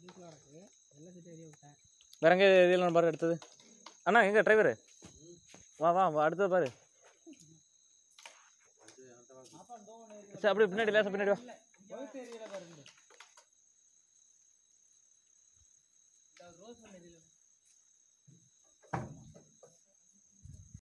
வேற எங்கே இதில் பாரு அடுத்தது அண்ணா எங்கே டிரைவரு வா வா வா அடுத்தது பாரு சரி அப்படியே பின்னாடி லேசா பின்னாடி வா